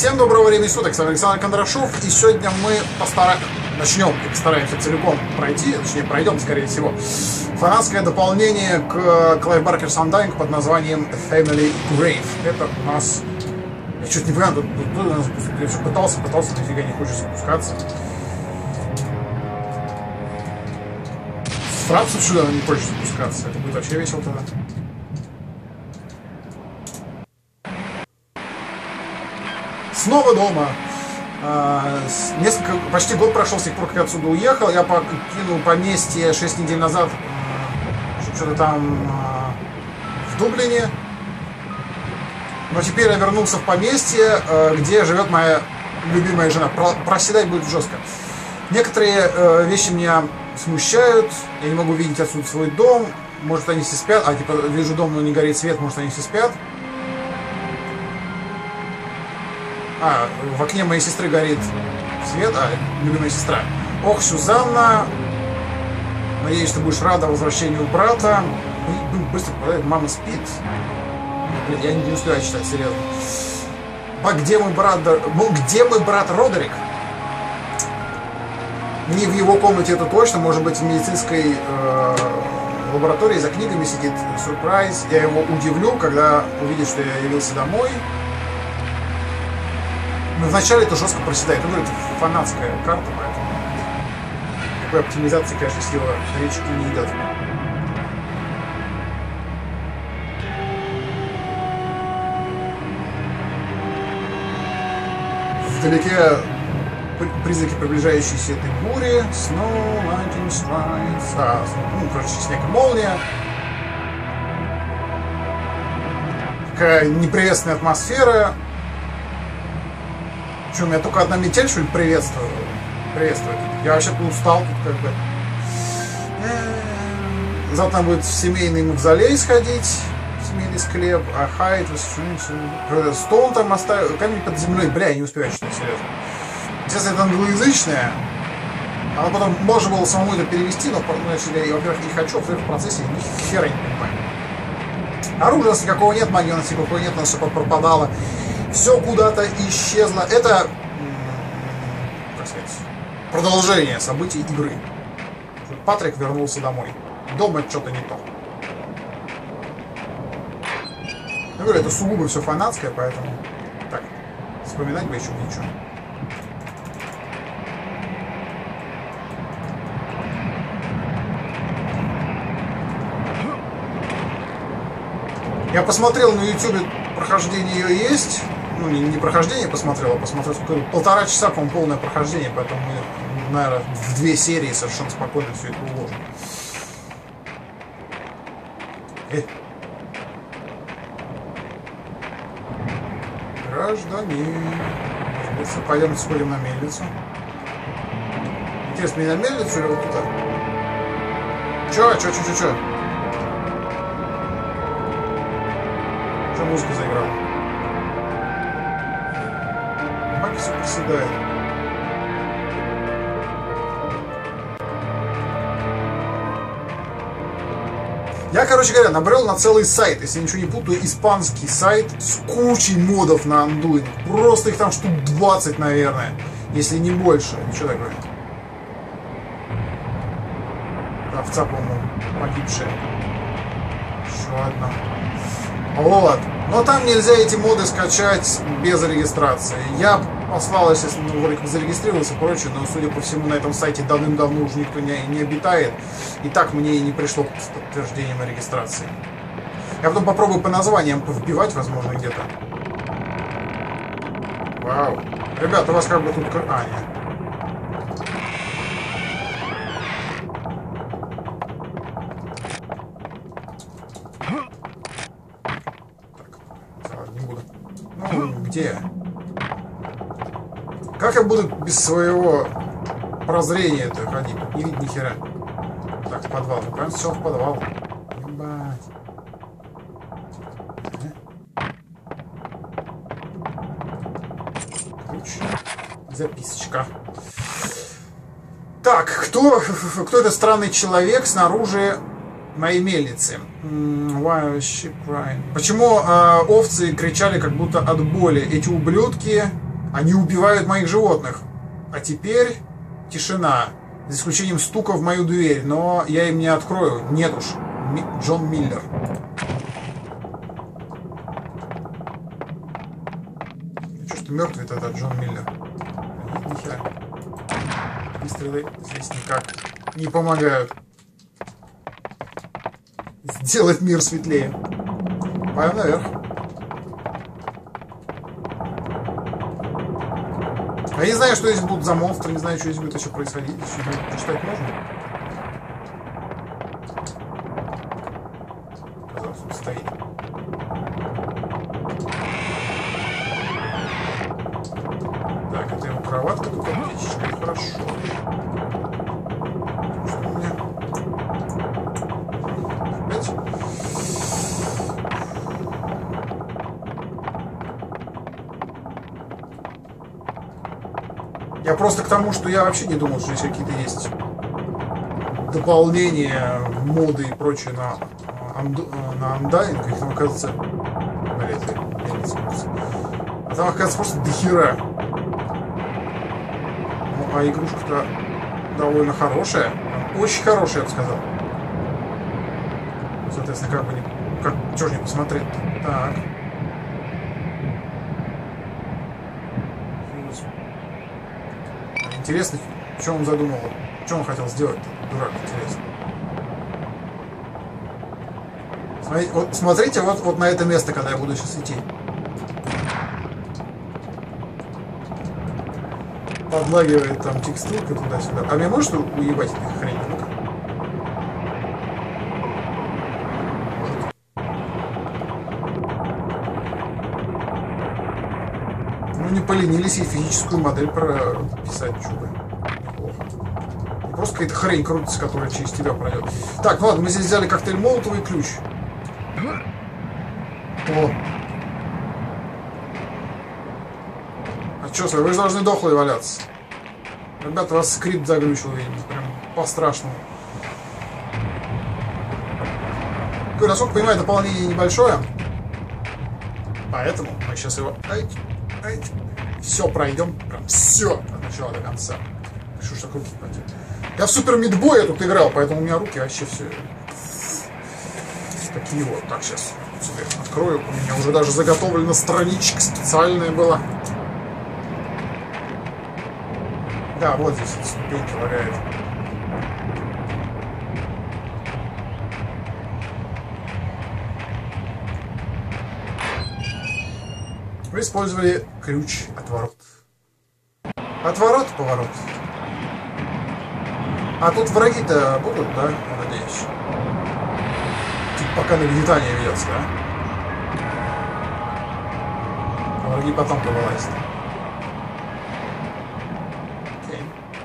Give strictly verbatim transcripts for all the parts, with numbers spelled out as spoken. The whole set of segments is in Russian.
Всем доброго времени суток, с вами Александр Кондрашов, и сегодня мы постара... начнем и постараемся целиком пройти, точнее пройдем, скорее всего, фанатское дополнение к Clive Barker's Undying под названием Family Grave. Это у нас... Я что-то не понимаю, тут, тут, тут у нас... Я все пытался, пытался, нифига не хочется спускаться. Фрапсов сюда не хочется спускаться, это будет вообще весело тогда. Снова дома. А, несколько, почти год прошел с тех пор, как я отсюда уехал. Я покинул поместье шесть недель назад, что-то там а, в Дублине. Но теперь я вернулся в поместье, а, где живет моя любимая жена. Про, проседать будет жестко. Некоторые а, вещи меня смущают. Я не могу видеть отсюда свой дом. Может, они все спят. А, типа, вижу дом, но не горит свет. Может, они все спят. А, в окне моей сестры горит свет, а, любимая сестра. Ох, Сюзанна, надеюсь, ты будешь рада возвращению брата. Быстро попадает, мама спит. Блин, я не успеваю читать, серьезно. А где мой брат, ну, где мой брат Родерик? Не в его комнате, это точно, может быть, в медицинской э, лаборатории за книгами сидит. Сюрприз. Я его удивлю, когда увидит, что я явился домой. Но вначале это жестко проседает. Ну, это фанатская карта, поэтому такой оптимизации, конечно, с его речи и не идет. Вдалеке признаки приближающейся этой бури. Snow, lightning strikes. А, ну, короче, снег и молния. Такая неприветственная атмосфера. Что, у меня только одна метель, что ли, приветствую? Приветствует. Я вообще устал тут, как бы. Завтра будет в семейный мавзолей сходить, в семейный склеп, а Хайт, Стоун там оставил, камень под землей, бля, я не успеваю читать, серьезно. Сейчас это англоязычное, а потом можно было самому это перевести, но, значит, я, во-первых, не хочу, во-вторых, в процессе ни хера не понимаю. Оружия у нас никакого нет, магии у нас никакого нет, у нас все пропадало. Все куда-то исчезло. Это, как сказать, продолжение событий игры. Патрик вернулся домой. Дома что-то не то. Я говорю, это сугубо все фанатское, поэтому так, вспоминать бы еще ничего. Я посмотрел на ютубе, прохождение ее есть. Ну, не, не прохождение посмотрел, а посмотрел сколько, полтора часа, по-моему, полное прохождение, поэтому мы, наверное, в две серии совершенно спокойно все это уложим. Э. Гражданин. Если пойдем сходим на мельницу. Интересно, мне на мельницу или вот туда? Чё, чё, чё, чё, чё? Что музыка заиграла? Баки все приседает. Я, короче говоря, набрел на целый сайт, если я ничего не путаю, испанский сайт с кучей модов на Undying. Просто их там штук двадцать, наверное, если не больше. Ничего такое. Овца, по-моему, погибшая. Еще одна. Вот. Но там нельзя эти моды скачать без регистрации. Я послал, естественно, вроде как зарегистрировался и прочее, но, судя по всему, на этом сайте давным-давно уже никто не, не обитает. И так мне и не пришло с подтверждением о регистрации. Я потом попробую по названиям повбивать, возможно, где-то. Вау. Ребята, у вас как бы тут... А, нет. Где? Как я буду без своего прозрения-то ходить? Не видно ни хера. Так, в подвал. Ну, прям все в подвал. Ебать. Ключ. Записочка. Так, кто, кто этот странный человек снаружи моей мельницы? Why sheep crying? Почему э, овцы кричали как будто от боли? Эти ублюдки Они убивают моих животных. А теперь тишина. За исключением стука в мою дверь. Но я им не открою. Нет уж. Ми... Джон Миллер. Что ж ты мертвый-то, этот Джон Миллер? Нет, нихера. Выстрелы здесь никак не помогают сделать мир светлее. Пойдем наверх. Я не знаю, что здесь будут за монстры, не знаю, что здесь будет еще происходить. Еще прочитать можно? Казалось, он стоит. Так, это его кроватка, тут аптечечка, хорошо. Что у меня? Опять? Я просто к тому, что я вообще не думал, что здесь какие-то есть дополнения, моды и прочее на, на Undying. Их там, оказывается... А там, оказывается, просто дохера. Ну, а игрушка-то довольно хорошая. Очень хорошая, я бы сказал. Соответственно, как бы не... Как... Чего ж не посмотреть-то? Так. Интересно, что он задумал, что он хотел сделать-то, дурак, интересно. Смотрите, вот, смотрите вот, вот на это место, когда я буду сейчас идти. Подлагивает там текстурка туда-сюда. А мне может уебать этих хрень? Ну-ка. Ну не поленились и физическую модель прописать, что бы. Неплохо. Просто какая-то хрень крутится, которая через тебя пройдет. Так, ну ладно, мы здесь взяли коктейль Молотова и ключ. О. А что, вы же должны дохлые валяться. Ребята, вас скрипт заглючил, видимо. Прям по-страшному. Насколько понимаю, дополнение небольшое. Поэтому мы сейчас его... Все пройдем. Прям все от начала до конца. Что ж так руки пойдет. Я в Супер Мидбой тут играл, поэтому у меня руки вообще все такие вот. Так, сейчас сюда открою. У меня уже даже заготовлена страничка специальная была. Да, вот здесь ступеньки лагает. Вы использовали ключ отворот. Отворот, поворот. А тут враги-то будут, да? Я надеюсь. Типа пока нагнетание ведется, да? А враги потом-то вылазят. Окей.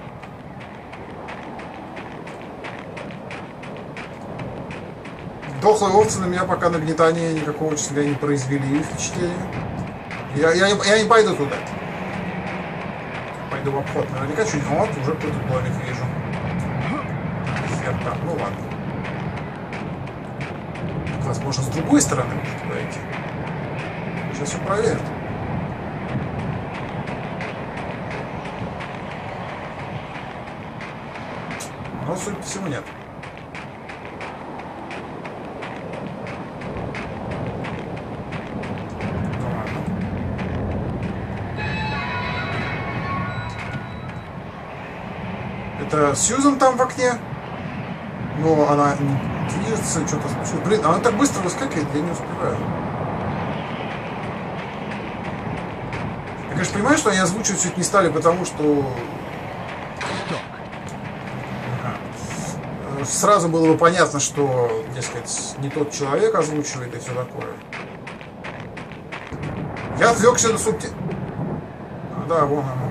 Дохлые овцы на меня пока нагнетания никакого, честно говоря, не произвели впечатления. Я, я, я не пойду туда. Пойду в обход. Наверняка чуть вот уже какой-то домик вижу. Хер там, ну ладно. Возможно, с другой стороны может пройти. Сейчас все проверим. Но, судя по всему, нет. Это Сьюзан там в окне, но она движется, что-то случилось. Блин, она так быстро выскакивает, я не успеваю. Я, конечно, понимаю, что они озвучивать все это не стали, потому что... Ага. Сразу было бы понятно, что, дескать, не тот человек озвучивает и все такое. Я отвлекся на субти... А, да, вон она.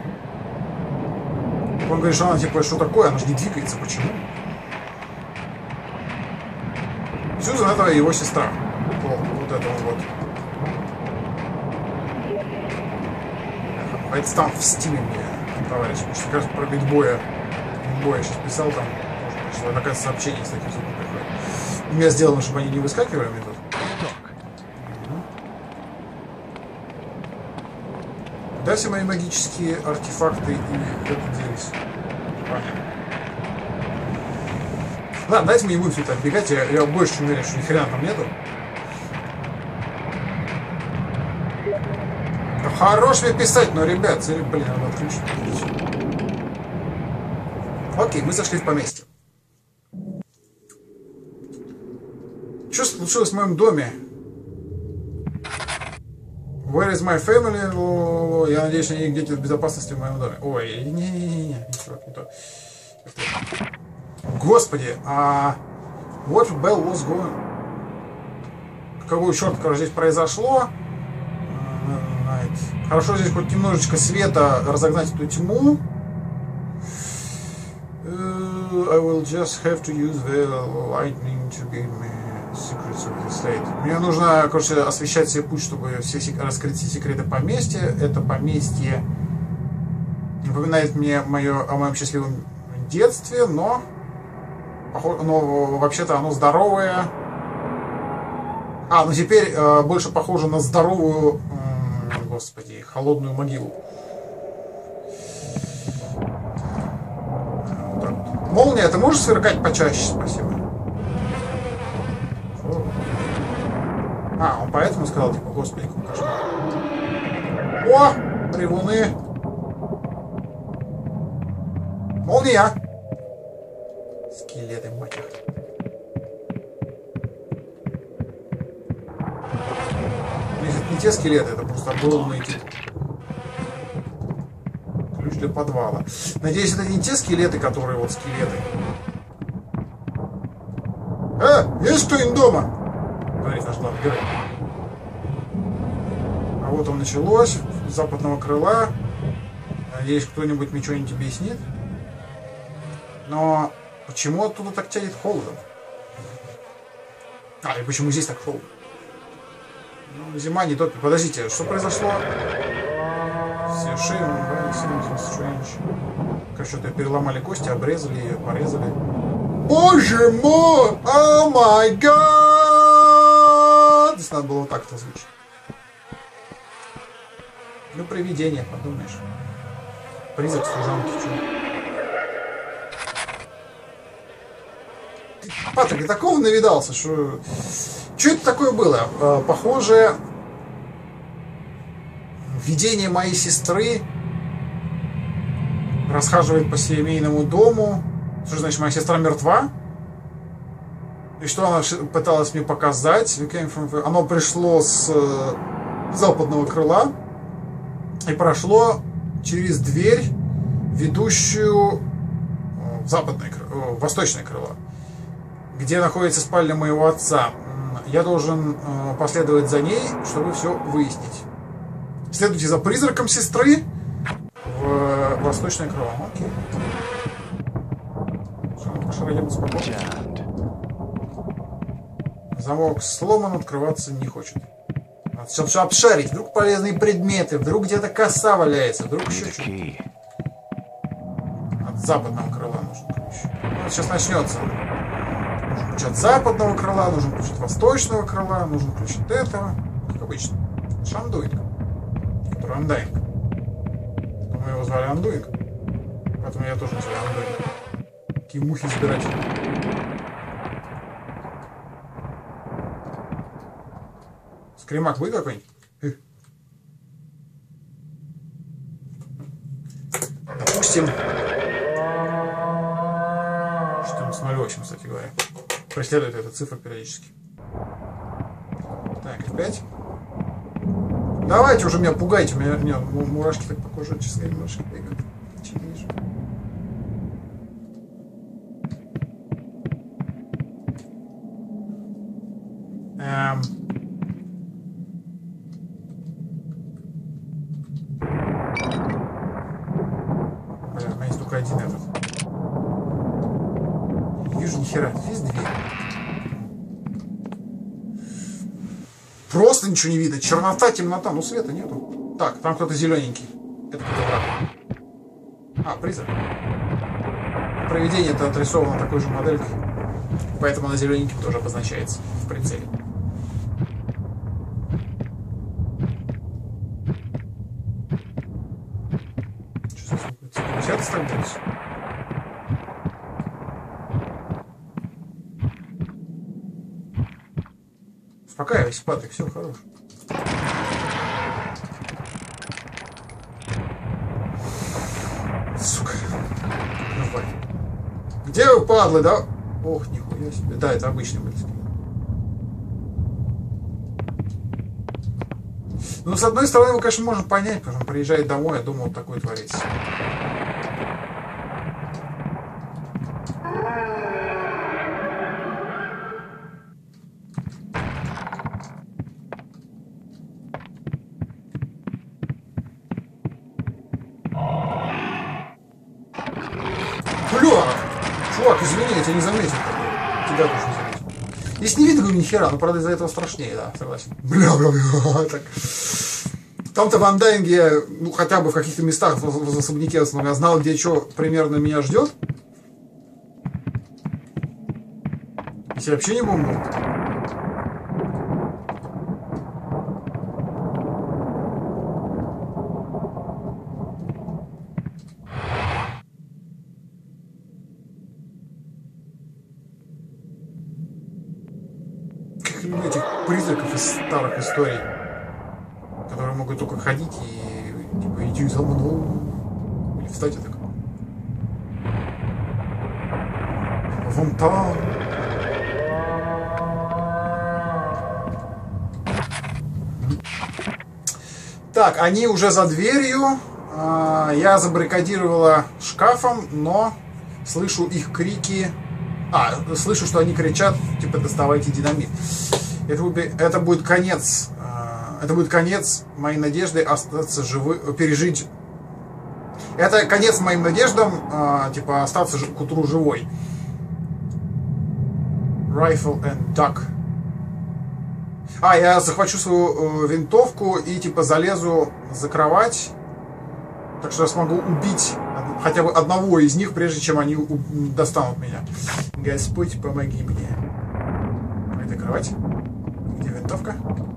Он говорит, что она типа, что такое, она же не двигается, почему? Сьюзан — это его сестра. О, вот это вот. А это там в стиме мне, товарищ. Как раз про битбоя. Битбоя сейчас писал там. Может, такое сообщение с таким звуком приходит. У меня сделано, чтобы они не выскакивали мне тут. Куда все мои магические артефакты и куда-то делись? Понятно. Ладно, давайте мы не будем все это отбегать. Я, я больше чем уверен, что ни хрена там нету. Да хорош мне писать, но, ребят, цели, блин, надо отключить. Окей, мы зашли в поместье. Что случилось в моем доме? Where is my family? Я надеюсь, они где-то в безопасности в моем доме. Ой, не-не-не, чувак, не то. Господи, а... What bell was going? Какого черта, короче, здесь произошло? Хорошо, здесь хоть немножечко света разогнать эту тьму. I will just have to use the lightning to give me secrets of the state. Мне нужно, короче, освещать себе путь, чтобы все раскрыть все секреты поместья. Это поместье напоминает мне мое, о моем счастливом детстве, но, но вообще-то оно здоровое. А, ну теперь э, больше похоже на здоровую, э, господи, холодную могилу. Молния, ты можешь сверкать почаще? Спасибо. А, он поэтому сказал, типа, господи, какой кошмар. О, ревуны. Молния. Скелеты, мать их. Это не те скелеты, это просто огромные типы. Ключ для подвала. Надеюсь, это не те скелеты, которые вот скелеты. Э, есть кто-нибудь дома? Говорит наш главный герой. А вот он началось. С западного крыла. Надеюсь, кто-нибудь мне что-нибудь объяснит. Но почему оттуда так тянет холодом? А, и почему здесь так холодно? Ну, зима не топит. Подождите, что произошло? Все шеи, как что-то переломали кости, обрезали ее, порезали. Боже мой! О май гад! Здесь надо было вот так-то звучать. Ну, привидение, подумаешь. Призрак служанки, что? Патрик, я такого навидался, что... Что это такое было? Похоже... Видение моей сестры расхаживает по семейному дому. Что значит, моя сестра мертва? И что она пыталась мне показать? Оно пришло с западного крыла и прошло через дверь, ведущую в западное крыло, в восточное крыло, где находится спальня моего отца. Я должен последовать за ней, чтобы все выяснить. Следуйте за призраком сестры в восточное крыло. Окей. Замок сломан, открываться не хочет. Надо все обшарить. Вдруг полезные предметы, вдруг где-то коса валяется, вдруг еще что-то. От западного крыла нужен ключ. Ну, сейчас начнется. Нужен ключ от западного крыла, нужен ключ от восточного крыла, нужен ключ от этого. Как обычно. Шандуинг. Который Андайнг. Мы его звали Андуинг. Поэтому я тоже называю Андуинг. Такие мухи забирать. Скримак вы какой-нибудь? Допустим, четырнадцать ноль восемь, кстати говоря. Преследует эта цифра периодически. Так, эф пять. Давайте уже меня пугайте. У меня, меня мурашки так по коже, честно говоря, мурашки бегают. Ничего не вижу. Эм... Бля, у меня есть только один этот. Не вижу ни хера. Есть дверь. Просто ничего не видно. Чернота, темнота. Ну, света нету. Так, там кто-то зелененький. Это кто-то враг. А, призрак. Провидение это отрисовано такой же моделькой. Поэтому на зелененьким тоже обозначается в прицеле. Успокаивайся, Патрик, все, хорош. Сука. Где вы, падлы, да? Ох, нихуя себе. Да, это обычный блядь. Ну, с одной стороны, его, конечно, можно понять, потому что он приезжает домой, я думал, такое творится. Бля! Чувак, извини, я тебя не заметил. Тебя тоже не заметил. Если не видно, говорю, нихера, но, правда, из-за этого страшнее, да, согласен. Бля, бля, бля, так. Там-то в Андайнге, ну, хотя бы в каких-то местах в, в, в особняке, в основном, я знал, где что примерно меня ждет. Если вообще не бомбу. Как люблю этих призраков из старых историй, которые могут только ходить и типа иди за мной. Или встать и так. Вон там. Так, они уже за дверью. Я забаррикадировала шкафом, но слышу их крики. А, слышу, что они кричат, типа, доставайте динамит. Это будет, это будет конец. Это будет конец моей надежды остаться живым, пережить. Это конец моим надеждам, типа, остаться к утру живой. Rifle and duck. А, я захвачу свою э, винтовку и типа залезу за кровать. Так что я смогу убить хотя бы одного из них, прежде чем они достанут меня. Господь, помоги мне. Где кровать? Где винтовка?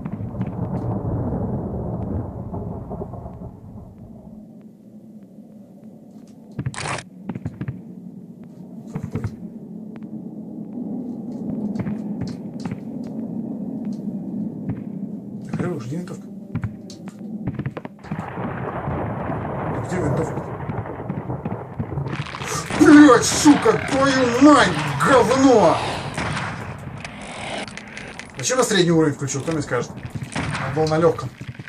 Где винтовка? Где винтовка? Блять, сука, твою мать, говно! Зачем я средний уровень включил? Кто мне скажет? Он был на легком.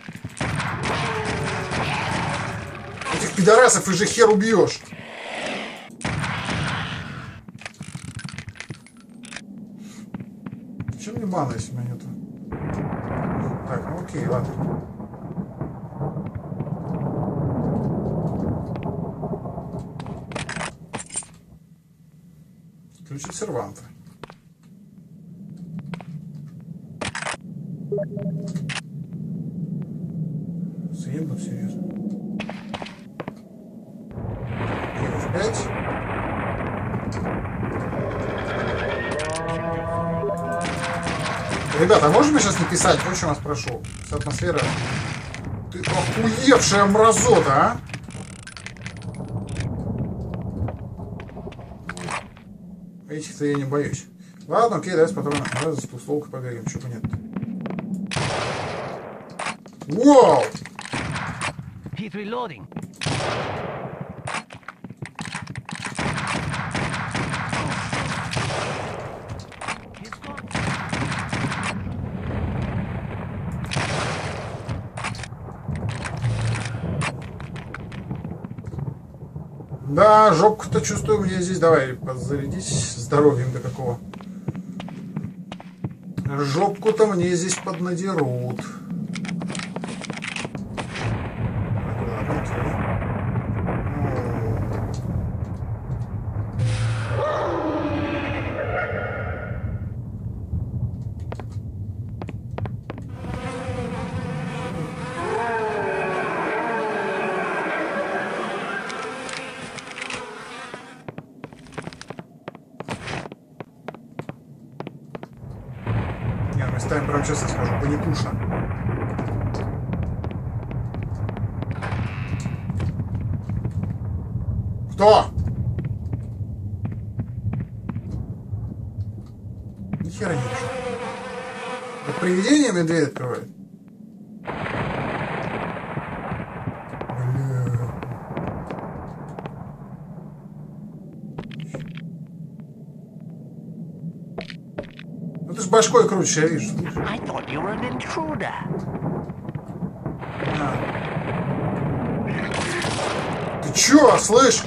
Этих пидорасов и же хер убьешь. Зачем мне мана, если у меня нету? Так, ну окей, ладно. Ключ от серванта. Заебут, серьезно. эф пять. Ребята, а можно мне сейчас написать? Очень вас прошу. Вся атмосфера. Ты охуевшая мразота, а? Этих-то я не боюсь. Ладно, окей, давай с патроном. Давай за двустволкой побегаем, чего нет. Вау! Да, жопку-то чувствую, где здесь. Давай, подзарядись здоровьем до какого. Жопку-то мне здесь поднадерут. Ставим, прям честно скажу, паникуша. Кто? Ни хера не вижу. Это привидение мне дверь открывает? Ну ты с башкой крутишь, я вижу. А. Ты чё, слышь?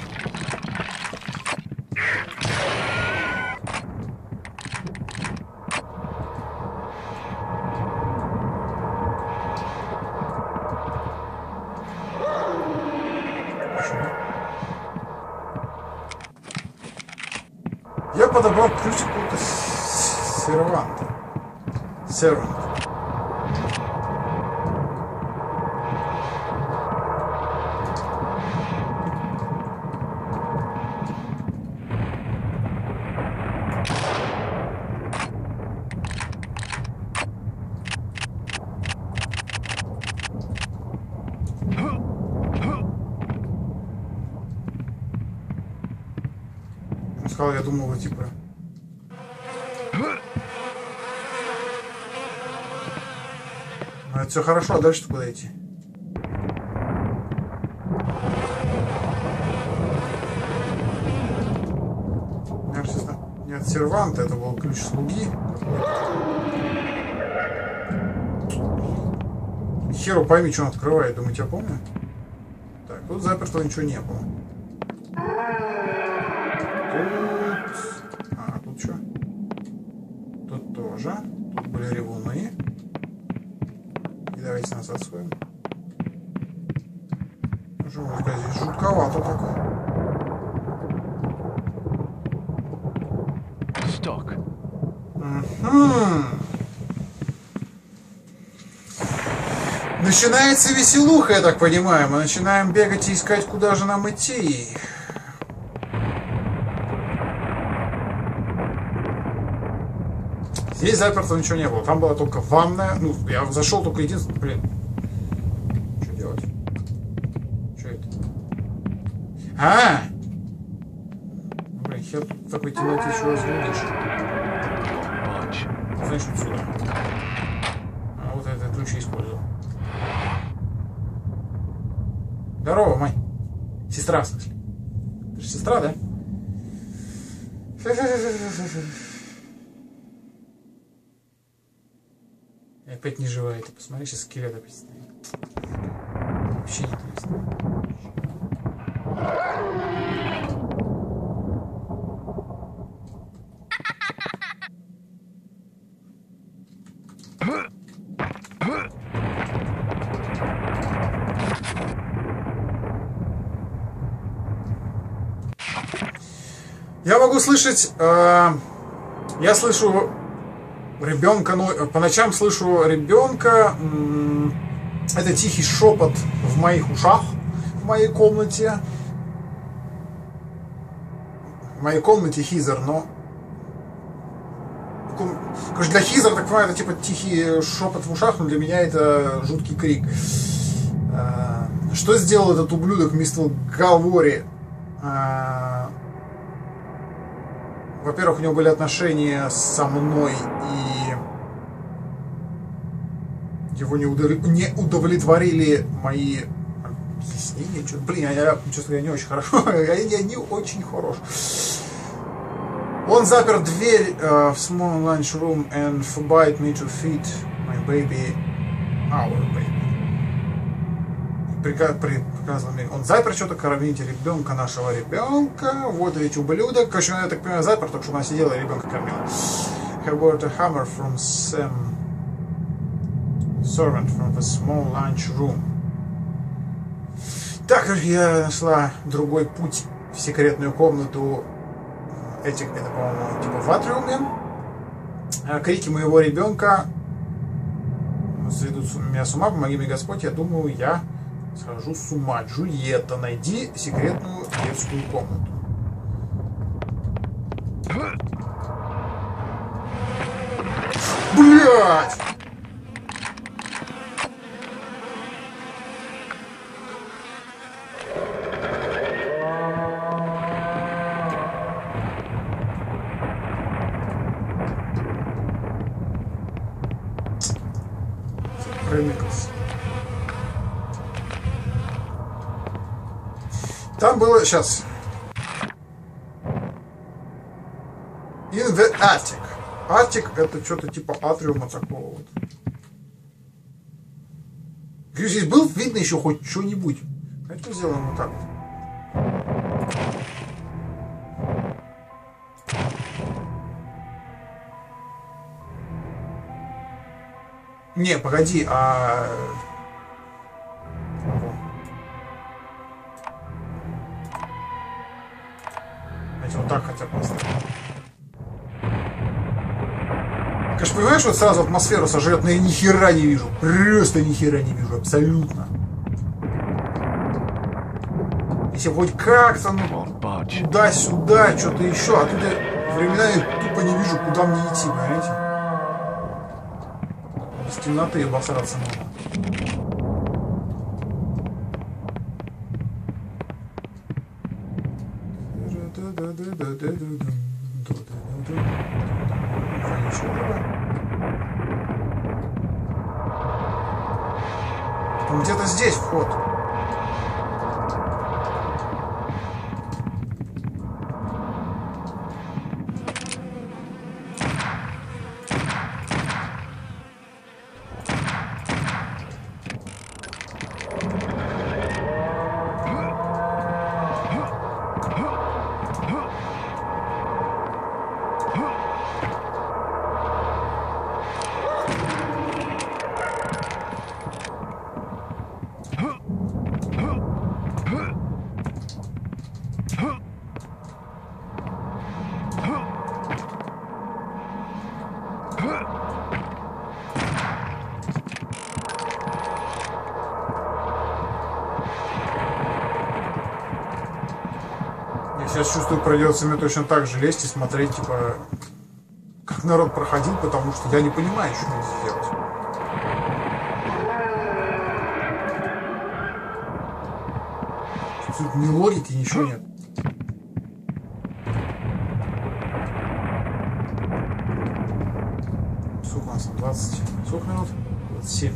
Я подобрал ключ какого-то серванта. Сервант. Я думал, типа... Ну, это все хорошо, а дальше куда идти? Нет, сервант, это был ключ слуги. Херу пойми, что он открывает, думаете, я помню? Так, тут заперто ничего не было. Тут были ревуны. И давайте назад сходим. Ну что можно сказать, здесь жутковато так. Сток. Угу. Начинается веселуха, я так понимаю. Мы начинаем бегать и искать, куда же нам идти. Здесь заперто ничего не было. Там была только ванная. Ну, я зашел только единственное. Блин. Что делать? Что это? А! Блин, хер в такой темноте еще разглядишь. Значит, сюда. А вот этот ключ я использовал. Здорово, Май. Сестра, в смысле. Ты же сестра, да? Опять не живая, ты посмотри, сейчас скелет опять стоит. Вообще не интересно. Я могу слышать, э, я слышу ребенка, ну, по ночам слышу ребенка, это тихий шепот в моих ушах, в моей комнате. В моей комнате Хизер, но... Короче, для Хизера, так понимаю, это типа тихий шепот в ушах, но для меня это жуткий крик. Что сделал этот ублюдок мистер Галвори? Во-первых, у него были отношения со мной, и его не, удов... не удовлетворили мои объяснения. Что-то, блин, я чувствую, я не очень хорошо, я, я не очень хорош. Он запер дверь uh, в small lunch room and forbade me to feed my baby, our baby. Приказал мне. Он запер что-то, кормите ребенка, нашего ребенка. Вот ведь ублюдок. Короче, я так понимаю, запер, только чтобы она сидела и ребенка кормила. I bought a hammer from some servant from the small lunch room. Так, я нашла другой путь в секретную комнату этих, это, по-моему, типа в атриуме. Крики моего ребенка сведут меня с ума, помоги мне Господь. Я думаю, я схожу с ума. Джульетта, найди секретную детскую комнату. Блять! Хреныкался. Там было... Сейчас. In the attic. Атик это что-то типа атриума такого вот. Здесь был видно еще хоть что-нибудь. Давайте сделаем вот так вот. Не, погоди, а... Давайте вот так хотя бы поставим. Конечно, понимаешь, вот сразу атмосферу сожрет, но я ни хера не вижу. Просто ни хера не вижу, абсолютно. Если вот как-то, ну, туда-сюда, что-то еще, а тут я временами тупо не вижу, куда мне идти, понимаете? Без темноты обосраться можно. Там где-то здесь вход. Сейчас чувствую, придется мне точно так же лезть и смотреть, типа, как народ проходил, потому что я не понимаю, что надо сделать. Тут ни логики, ничего нет. Сколько у нас там? двадцать? Сколько минут? двадцать семь.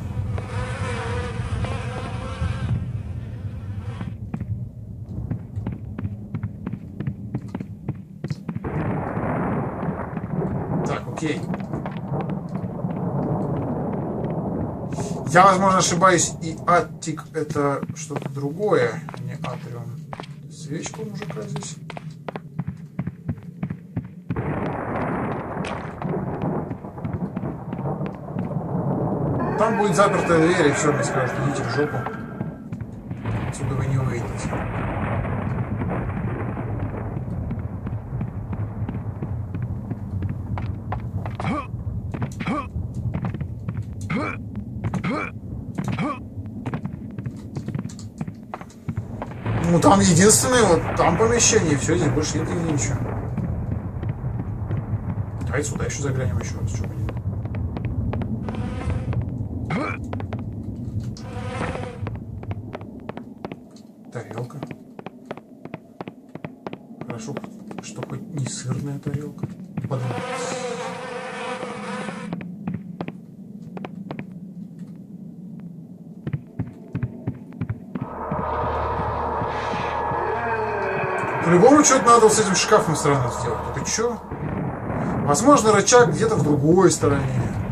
Окей. Я, возможно, ошибаюсь, и аттик это что-то другое, а не атриум. Свечка у мужика здесь. Там будет запертая дверь, и все, мне скажут, идите в жопу. Отсюда вы не выйдете. Ну там единственное, вот там помещение, все, здесь больше нет ничего. Давайте сюда еще заглянем еще раз, что будет. Тарелка. Хорошо, что хоть не сырная тарелка. Подумай. По-любому что-то надо с этим шкафом странно сделать. Это что? Возможно, рычаг где-то в другой стороне.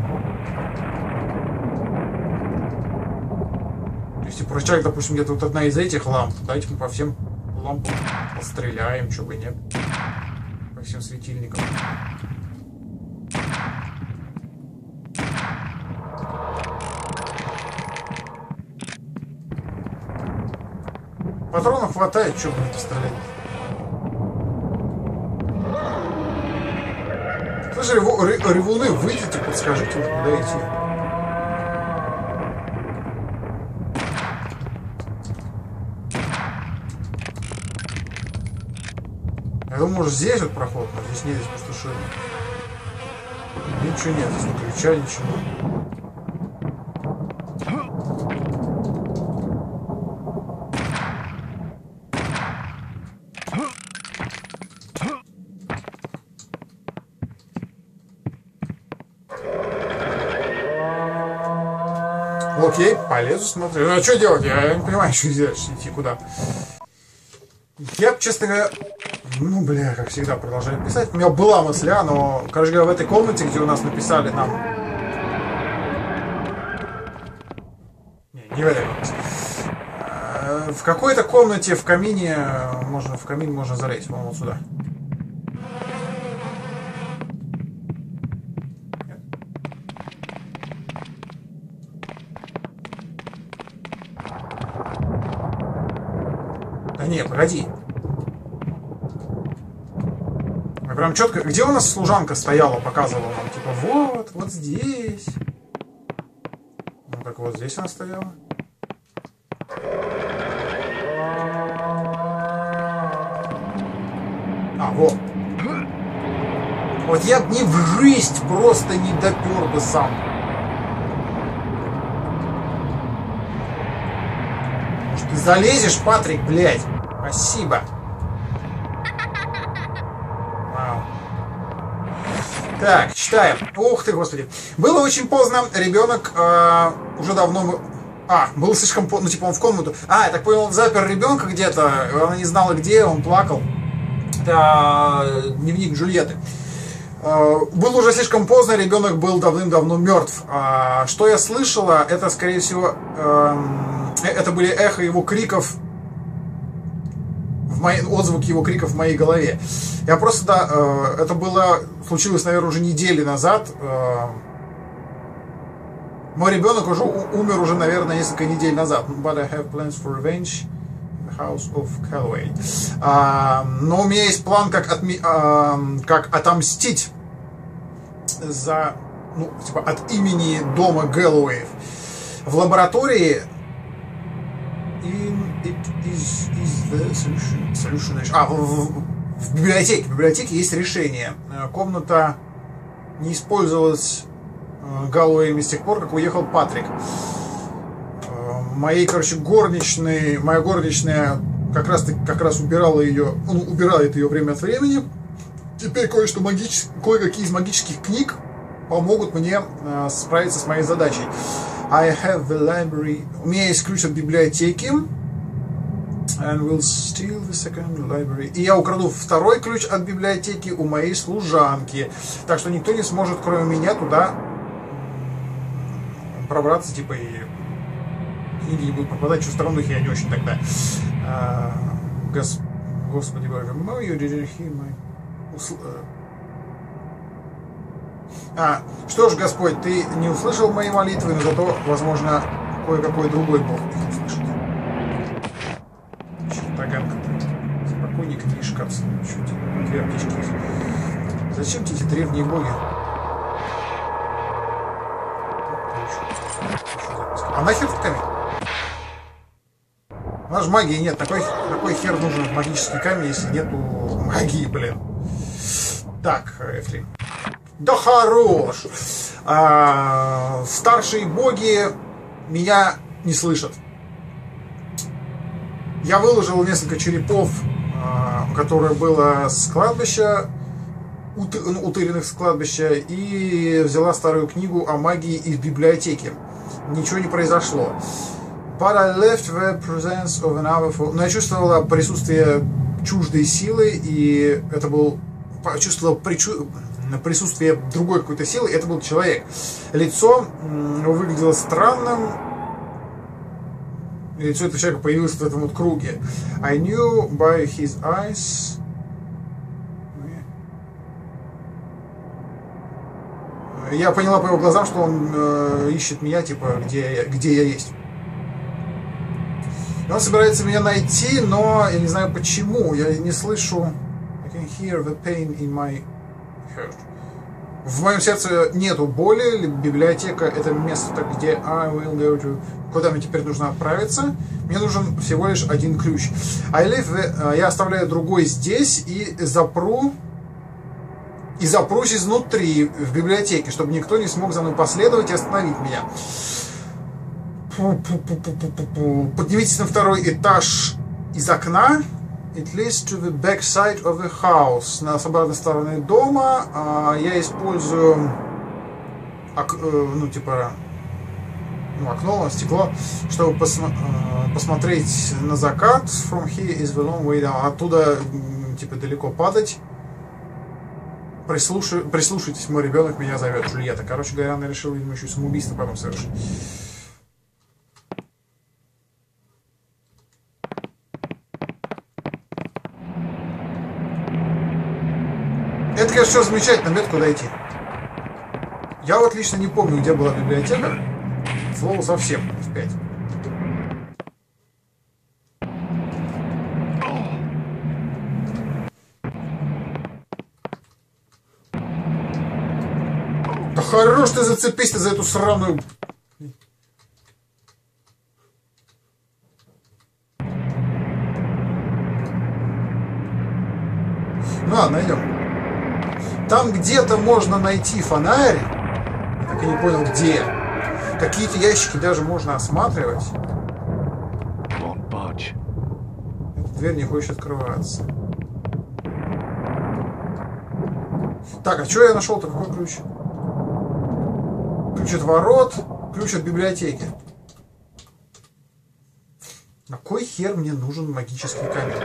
То есть, типа, рычаг, допустим, где-то вот одна из этих ламп. Давайте мы по всем лампам постреляем, чего бы нет. По всем светильникам. Патронов хватает, что бы пострелять. Слушай, ревуны, выйдите, подскажите, куда идти. Я думаю, может, здесь вот проход, но здесь нет, здесь просто ширма. Ничего нет, здесь ни ключа, ничего. Окей, полезу, смотрю. Ну, а что делать? Я не понимаю, что делать, идти куда. Я, честно говоря, ну, бля, как всегда, продолжаю писать. У меня была мысля, но, короче говоря, в этой комнате, где у нас написали нам... Не, не в этой комнате. В какой-то комнате в камине можно, в камин можно залезть, вон вот сюда. Да не, погоди. Я прям четко... Где у нас служанка стояла, показывала нам? Типа, вот, вот здесь. Ну, так вот здесь она стояла. А, вот. Вот я б не вгрызть просто не допер бы сам. Может, ты залезешь, Патрик, блядь? Спасибо. Вау. Так, читаем. Ух ты, господи. Было очень поздно. Ребенок э, уже давно... А, было слишком поздно. Ну, типа, он в комнату. А, я так понял, он запер ребенка где-то. Она не знала, где, он плакал. Это дневник Джульетты. Было уже слишком поздно, ребенок был давным-давно мертв. Что я слышала, это, скорее всего, это были эхо его криков, в моей, отзвуки его криков в моей голове. Я просто, да, это было, случилось, наверное, уже недели назад. Мой ребенок уже умер уже, наверное, несколько недель назад. But I have plans for revenge. House of Calloway. А, но у меня есть план, как, отми, а, как отомстить за, ну, типа, от имени дома Гэллоуэев. В лаборатории in, it is, is the solution, solution. А, в, в, в библиотеке. В библиотеке есть решение. Комната не использовалась Гэллоуэями с тех пор, как уехал Патрик. Моей, короче, горничной, моя горничная как раз, как раз убирала ее, ну, убирает ее время от времени. Теперь кое-что магически, кое-какие из магических книг помогут мне э, справиться с моей задачей. I have the library. У меня есть ключ от библиотеки. And will steal the second library. И я украду второй ключ от библиотеки у моей служанки. Так что никто не сможет, кроме меня, туда пробраться, типа, и книги не будут попадать. Что в странном духе я не очень тогда. А, гос... Господи боже мой, you didn't hear my... А, что ж, Господь, ты не услышал мои молитвы, но зато, возможно, кое-какой другой Бог их услышит. Таганка. Спокойнее не шкафцы. Две аптечки. Зачем тебе эти древние боги? А нахер в камень? У нас же магии нет. На кой, на кой хер нужен магический камень, если нету магии, блин? Так, Эфли. Да хорош! А, старшие боги меня не слышат. Я выложил несколько черепов, а, которое было с кладбища, ут, утыренных с кладбища, и взяла старую книгу о магии из библиотеки. Ничего не произошло. But I left the presence of an other for... Но я чувствовала присутствие чуждой силы, и это был... Чувствовала причу... присутствие другой какой-то силы, и это был человек. Лицо выглядело странным. И лицо этого человека появилось в этом вот круге. I knew by his eyes... Я поняла по его глазам, что он э, ищет меня, типа, где я, где я есть. И он собирается меня найти, но я не знаю почему. Я не слышу... I can hear the pain in my heart. В моем сердце нету боли. Библиотека — это место, где I will go to... Куда мне теперь нужно отправиться? Мне нужен всего лишь один ключ. I leave the... Я оставляю другой здесь и запру... И запрусь изнутри в библиотеке, чтобы никто не смог за мной последовать и остановить меня. Поднимитесь на второй этаж из окна. It leads to the back side of the house. На обратной стороне дома. Я использую, ну, типа, ну, окно, стекло, чтобы посмо посмотреть на закат. From here is the long way down. Оттуда, типа, далеко падать. Прислушай, прислушайтесь, мой ребенок меня зовет, Джульетта. Короче говоря, она решила, видимо, еще самоубийство потом совершить. Это, конечно, все замечательно, нет куда идти. Я вот лично не помню, где была библиотека. Слово совсем впять. Да хорош ты, зацепись ты за эту сраную... Ну ладно, идем. Там где-то можно найти фонарь. Я так и не понял, где. Какие-то ящики даже можно осматривать. Эта дверь не хочет открываться. Так, а что я нашел-то? Какой ключ? Ключ от ворот, ключ от библиотеки. На кой хер мне нужен магический камень?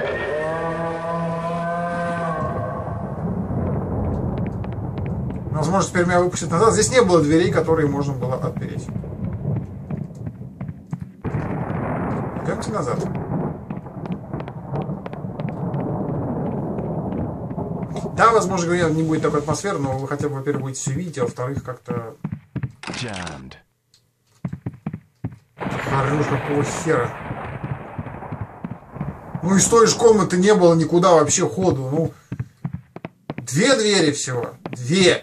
Возможно, теперь меня выпустят назад. Здесь не было дверей, которые можно было отпереть. Пойдемте назад. Да, возможно, говоря, не будет такой атмосферы, но вы хотя бы, во-первых, будете все видеть, а во-вторых, как-то... Хорош, какого хера. Ну, из той же комнаты не было никуда вообще ходу. Ну, две двери всего. Две.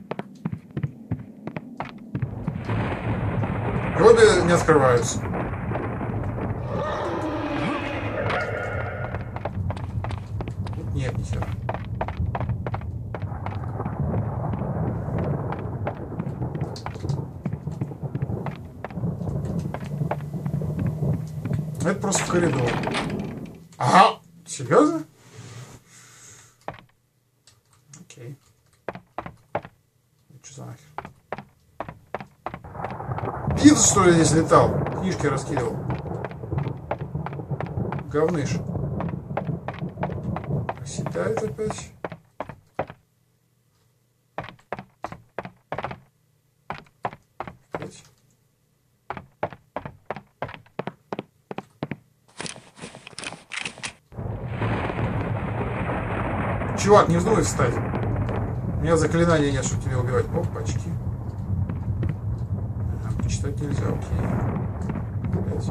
И обе не открываются. Тут нет ни хера. Это просто в коридор. Ага! Серьезно? Окей. Что за нахер? Пицца, что ли, здесь летал? Книжки раскидывал. Говныш. Оседает опять. Опять. Чувак, не вздумай встать. У меня заклинания нет, чтобы тебя убивать. Опачки. А, почитать нельзя, окей. Опять.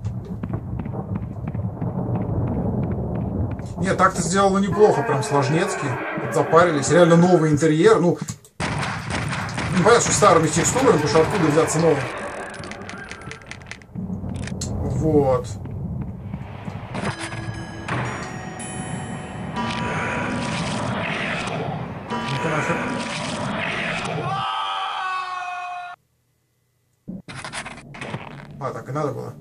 Нет, так-то сделано неплохо, прям сложнецки. Запарились. Реально новый интерьер. Ну, не понятно, что старыми текстурами, потому что откуда взяться новым. Вот. А, так и надо было.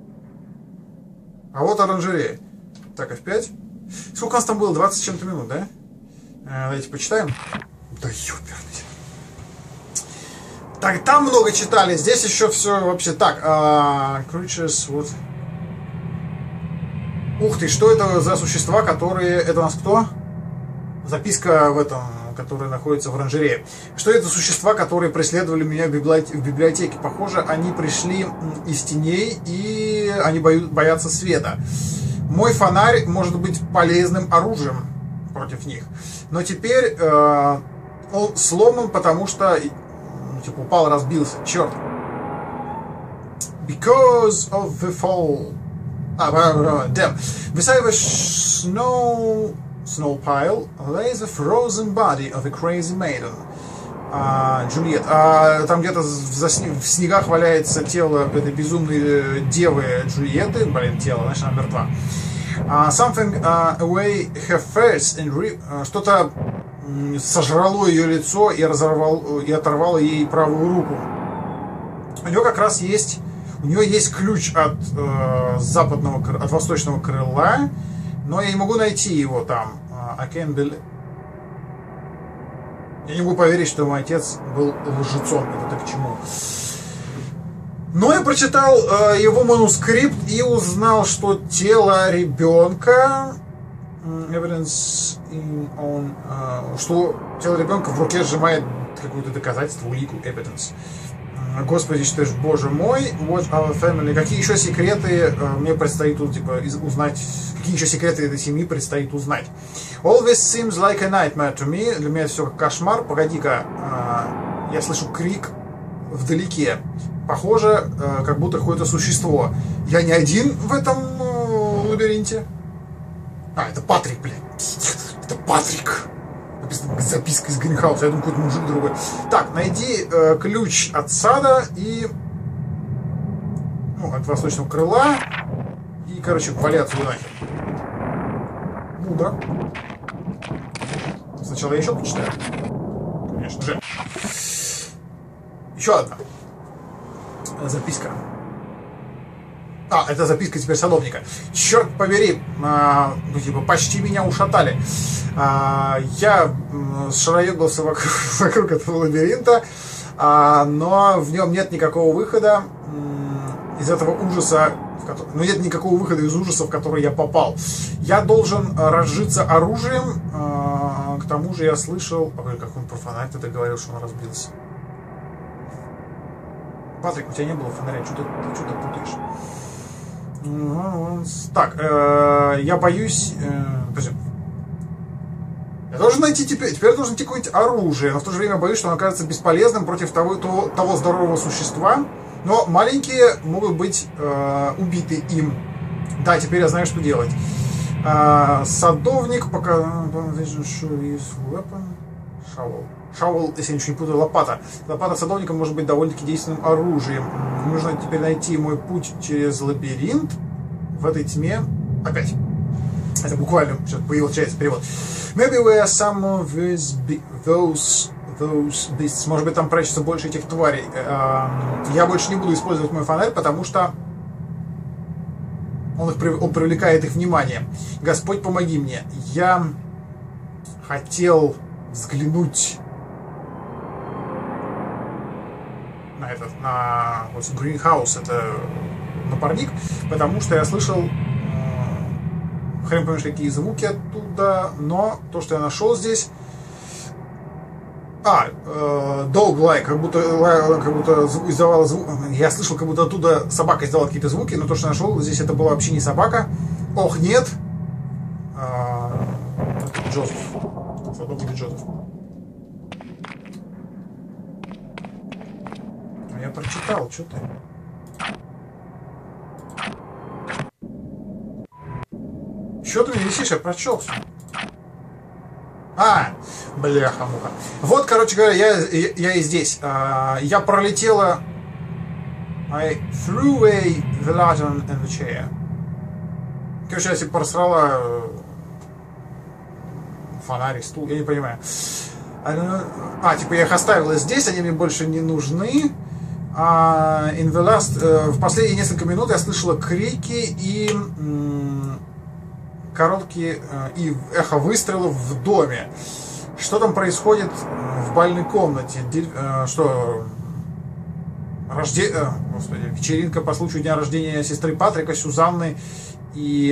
А вот оранжерея. Так, эф пять. Сколько у нас там было? двадцать с чем-то минут, да? А, давайте почитаем. Да ёперный. Так, там много читали. Здесь еще все вообще так. А, creatures, вот. Ух ты, что это за существа, которые... Это у нас кто? Записка в этом... которые находятся в оранжерее. Что это существа, которые преследовали меня в библиотеке? Похоже, они пришли из теней, и они боятся света. Мой фонарь может быть полезным оружием против них. Но теперь э, он сломан, потому что ну, типа упал, разбился. Черт. Because of the fall. А, damn. Beside the snow... Snow pile lays the frozen body of a crazy maiden. Джульет. А, там где-то в, в снегах валяется тело этой безумной девы Джульетты. Блин, тело, значит, она мертва. Uh, something uh, away her face and uh, что-то сожрало ее лицо и разорвало и оторвало ей правую руку. У нее как раз есть, у нее есть ключ от э, западного, от восточного крыла. Но я не могу найти его там. I can't believe... Я не могу поверить, что мой отец был лжецом. Это к чему? Но я прочитал э, его манускрипт и узнал, что тело ребенка, evidence in on, э, что тело ребенка в руке сжимает какое-то доказательство, улику, evidence. Господи, что ж, боже мой, what our family, какие еще секреты э, мне предстоит типа, узнать, какие еще секреты этой семьи предстоит узнать. All this seems like a nightmare to me. Для меня это все как кошмар. Погоди-ка, э, я слышу крик вдалеке. Похоже, э, как будто какое-то существо. Я не один в этом э, лабиринте. А, это Патрик, блин. Это Патрик. Написано записка из Гринхауса. Я думаю, какой-то мужик другой. Так, найди э, ключ от сада и... Ну, от восточного крыла. И, короче, вали отсюда нахер. Ну, да. Сначала я еще почитаю. Конечно же. Еще одна записка. А, это записка теперь садовника. Черт побери, а, ну, типа, почти меня ушатали. А, я шароебался вокруг, вокруг этого лабиринта, а, но в нем нет никакого выхода из этого ужаса, в который, ну, нет никакого выхода из ужаса, в который я попал. Я должен разжиться оружием, а, к тому же я слышал... Ой, как он про фонарь тогда говорил, что он разбился. Патрик, у тебя не было фонаря, что ты, ты что-то путаешь. Так, э, я боюсь... Э, подожди. Я должен найти теперь... Теперь я должен найти какое-нибудь оружие, но в то же время боюсь, что оно окажется бесполезным против того, того, того здорового существа. Но маленькие могут быть э, убиты им. Да, теперь я знаю, что делать. Э, садовник пока... Шавол. Шавол, если я ничего не путаю, лопата. Лопата садовника может быть довольно-таки действенным оружием. Нужно теперь найти мой путь через лабиринт в этой тьме. Опять. Это буквально сейчас появился перевод. Maybe where some of those, those, those beasts. Может быть, там прячется больше этих тварей. Я больше не буду использовать мой фонарь, потому что он, их, он привлекает их внимание. Господь, помоги мне. Я хотел взглянуть на этот, на вот, Greenhouse, это напарник, потому что я слышал э, хрен поймешь какие звуки оттуда, но то, что я нашел здесь, а, э, dog-like, как будто, как будто издавала звук, я слышал, как будто оттуда собака издавала какие-то звуки, но то, что я нашел здесь, это была вообще не собака. Ох, нет, э, Джозеф. Садовник Джозеф. Я прочитал, что ты? Что ты мне висишь? Я прочел все. А, бляха-муха. Вот, короче говоря, я, я, я и здесь. Uh, я пролетела... I threw away the lantern and the chair. Короче, я себе просрала фонарик, стул, я не понимаю. А, типа я их оставила здесь, они мне больше не нужны. А, in the last, uh, в последние несколько минут я слышала крики и м, короткие uh, и эхо выстрелов в доме. Что там происходит в бальной комнате? Ди, uh, что? Рожде... Uh, господи, вечеринка по случаю дня рождения сестры Патрика, Сюзанны, и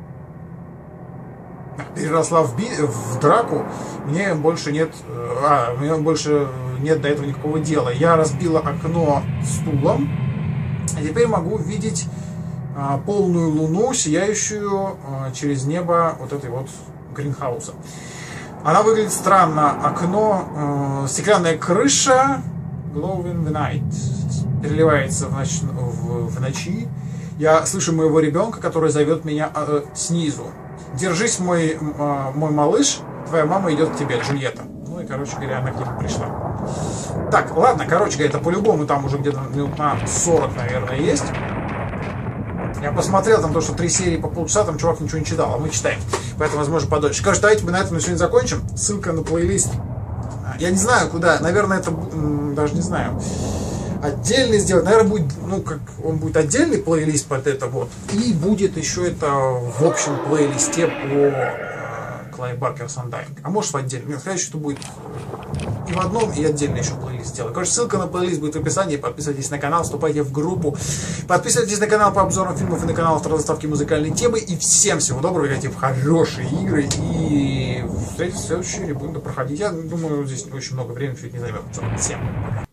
переросла в, би... в драку. Мне больше нет, а, мне больше нет до этого никакого дела. Я разбила окно стулом, и теперь могу видеть а, полную луну, сияющую а, через небо вот этой вот Гринхауса. Она выглядит странно. Окно, э, стеклянная крыша, glow in the night, переливается в, ноч... в, в ночи. Я слышу моего ребенка, который зовет меня э, снизу. Держись, мой, э, мой малыш, твоя мама идет к тебе, Джульетта. Ну и, короче говоря, она к нему пришла. Так, ладно, короче говоря, это по-любому там уже где-то минут на сорок, наверное, есть. Я посмотрел там то, что три серии по полчаса, там чувак ничего не читал, а мы читаем. Поэтому, возможно, подольше. Короче, давайте мы на этом на сегодня закончим. Ссылка на плейлист. Я не знаю, куда. Наверное, это... Даже не знаю. Отдельный сделать. Наверное, будет... Ну, как... Он будет отдельный плейлист под это вот. И будет еще это в общем плейлисте по Клайв Баркер Сандайнг. А может, в отдельном. Нет, сказать, что будет и в одном, и отдельно еще плейлист сделаю. Короче, ссылка на плейлист будет в описании. Подписывайтесь на канал, вступайте в группу. Подписывайтесь на канал по обзорам фильмов и на канал автодоставки музыкальной темы. И всем всего доброго, играйте в хорошие игры. И встретимся в следующей серии, будем проходить. Я думаю, здесь очень много времени чуть не займет. Всем пока.